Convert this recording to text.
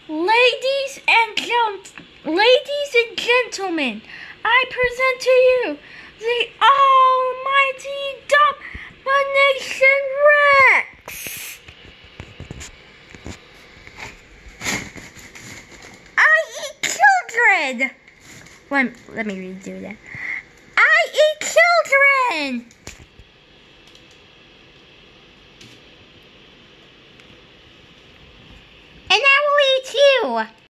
Ladies and gentlemen, I present to you the almighty Domination Rex. I eat children. Let me redo that. I eat children. And I will eat you.